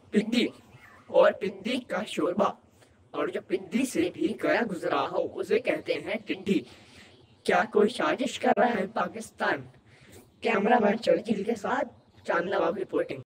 पिंडी और पिंडी का शोरबा, और जो पिंडी से भी गया गुजरा हो उसे कहते हैं टिंडी। क्या कोई साजिश कर रहा है पाकिस्तान? कैमरामैन चौधरी के साथ चांद नवाब रिपोर्टिंग।